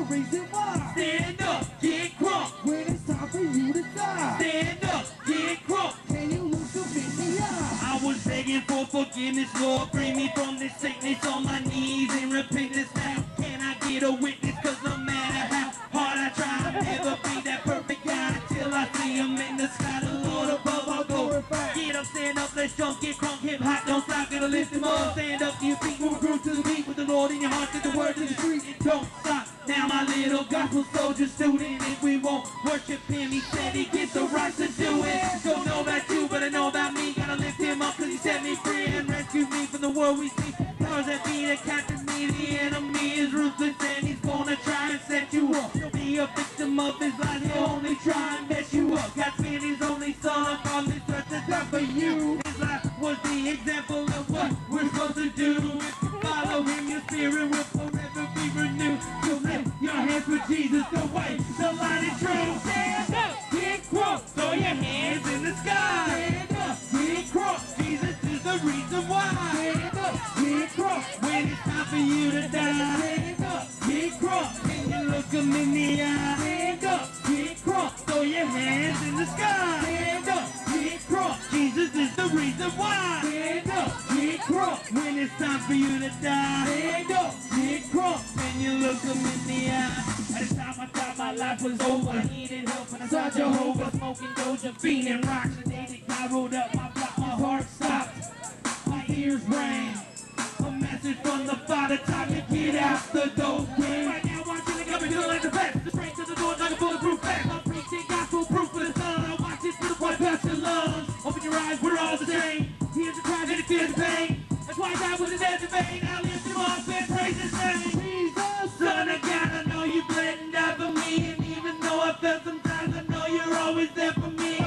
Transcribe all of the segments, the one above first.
reason why. Stand up, get crunk. When it's time for you to die. Stand up, get crunk. Can you look up in the eye? I was begging for forgiveness, Lord, free me from this sickness. On my knees in repentance now. Can I get a witness? Cause no matter how hard I try, I'll never be that perfect guy until I see him in the sky. The Lord above, I'll glorify. Get up, stand up, let's jump, get crunk, hip hop, don't stop, gonna lift him up. Stand up to your feet, move groove to the beat with the Lord in your heart, get the word to the street, and don't stop. Now my little gospel soldier student, if we won't worship him, he said he gets the right to do it. Don't know about you, but I know about me. Gotta lift him up cause he set me free and rescued me from the world we see. Powers that be that capture me, the enemy is ruthless and he's gonna try and set you up. You'll be a victim of his lies, he'll only try and mess you up. God sent his only son upon this earth to die for you. His life was the example of what we're supposed to do. If you follow him, your spirit will forever be renewed. So lift your hands for Jesus, the way, the light and truth. Stand up, get crunk, throw your hands in the sky. Stand up, get crunk, Jesus is the reason why. Stand up, get crunk, when it's time for you to die. Stand up, get crunk, can you look him in the eye? Stand up, get crunk, throw your hands in the sky. Stand up, get crunk, Jesus is the reason why. Stand up, get crunk, when it's time for you to die. Stand up, get crunk, can you look him in the eye? At the time I thought my life was over, I needed help and I saw Jehovah. Smoking Doja, fiending rocks, the day that God rolled up my block, my heart stopped, my ears rang. A message from the Father, time to get out the door. Right now I'm feeling up and feeling like the best. The strength of the door like a bulletproof vest. I'm preaching gospel proof for the sun. I watch it through the point past your lungs. Open your eyes, we're all the same. Here's the cries and it feels the pain. That's why God was in death in vain. I lift him up and praise his name. Jesus, Son of God, I know you bled and died for me. And even though I felt sometimes, I know you're always there for me.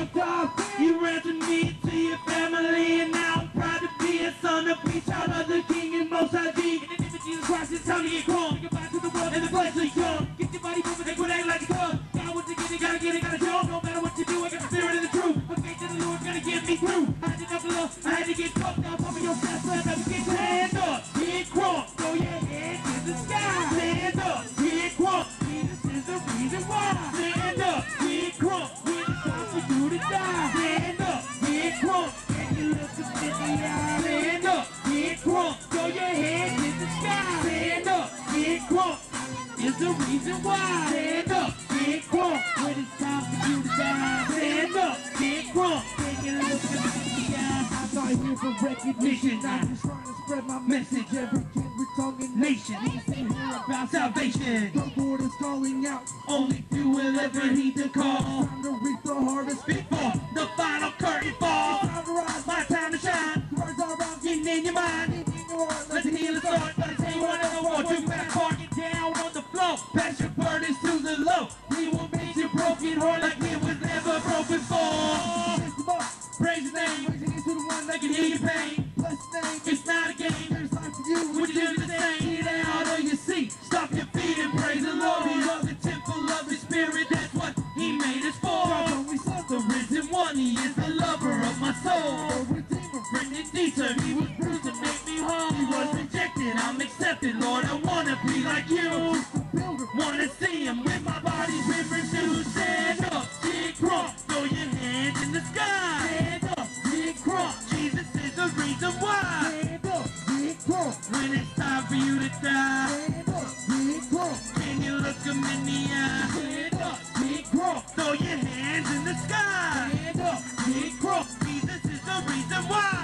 You ransomed me to your family, and now I'm proud to be a son of peace, child of the King and Most High G. In the name of Jesus Christ, it's time to get crunk. Say goodbye to the world and the flesh is young. Get your body moving, take what ain't like a gun. God wants to get it, gotta show. No matter what you do, I got the spirit of the truth. My faith in the Lord's gonna get me through. I had enough of love, I had to get drunk. Now pump your chest, let me get your hand up. Get crunk, throw your hands in the sky. Stand up, get crunk, Jesus is the reason why. Stand up, get crunk, when it's time for you to die. Stand up, get crunk, and you look up in the eye. Stand up, get crunk, throw your hands in the sky. Stand up, get crunk, is the reason why. Stand up, get crunk, when it's time for you to die. Stand up, get crunk, and you look up in the eye. I'm not here for recognition, I'm just trying to spread my message. Every kindred, tongue, and nation needs to hear about salvation. The Lord is calling out, Only few will ever heed the call. time to reach the hardest Before the final curtain falls, time to rise, my time to shine. words are out, Getting in your mind, in your heart, let the healing start. Gotta tell you what I want. You better park it down on the floor. Pass your burdens to the low. He will make your broken heart like it was never broken before. lift them up, Praise his name, raising it to the one they can hear your pain. bless the name, It's not a game. there's time for you, Would you do the same? Get out of your seat, stop your feet and praise the Lord. We are the temple of His Spirit. That's what He made us for. God's only son, The risen one, He is the lover of my soul. the Redeemer, Brendan Dieter, He was bruised to make me whole. He was rejected, I'm accepted. Lord, I wanna be like you. the builder, Wanna see Him when my body's been renewed. Stand up, get crunk, throw your hands in the sky. Stand up, get crunk, Jesus is the reason why. stand up, get crunk, When it's time for you to die, stand up, get crunk, can you look him in the eye? stand up, get crunk, Throw your hands in the sky. stand up, get crunk, Jesus is the reason why.